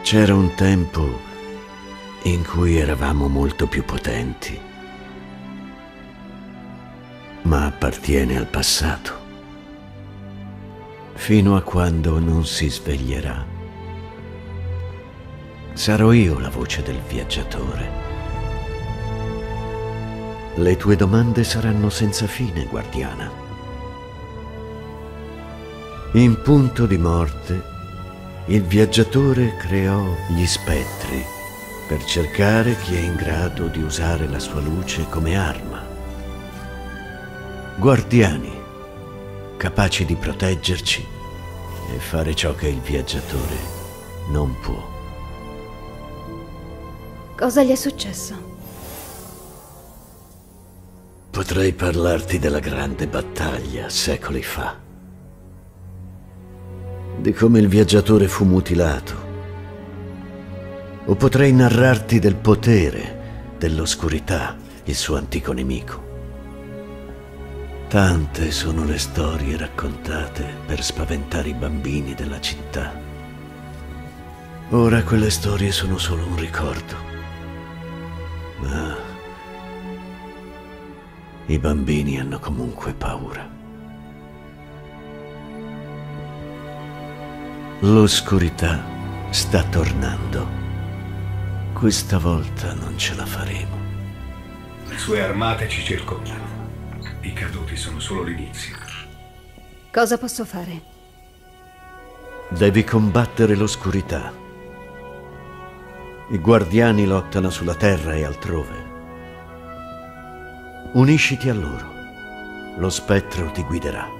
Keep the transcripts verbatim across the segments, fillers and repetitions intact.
C'era un tempo in cui eravamo molto più potenti, ma appartiene al passato, fino a quando non si sveglierà. Sarò io la voce del viaggiatore. Le tue domande saranno senza fine, guardiana. In punto di morte, il viaggiatore creò gli spettri per cercare chi è in grado di usare la sua luce come arma. Guardiani, capaci di proteggerci e fare ciò che il viaggiatore non può. Cosa gli è successo? Potrei parlarti della grande battaglia secoli fa, di come il viaggiatore fu mutilato, o potrei narrarti del potere dell'oscurità, il suo antico nemico. Tante sono le storie raccontate per spaventare i bambini della città. Ora quelle storie sono solo un ricordo, ma i bambini hanno comunque paura. L'oscurità sta tornando. Questa volta non ce la faremo. Le sue armate ci circondano. I caduti sono solo l'inizio. Cosa posso fare? Devi combattere l'oscurità. I guardiani lottano sulla terra e altrove. Unisciti a loro. Lo spettro ti guiderà.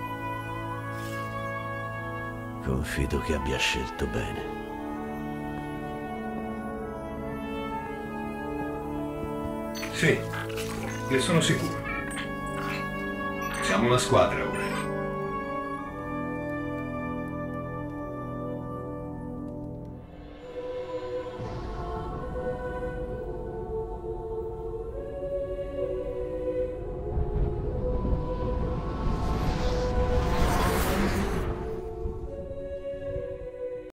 Confido che abbia scelto bene. Sì, ne sono sicuro. Siamo una squadra ora.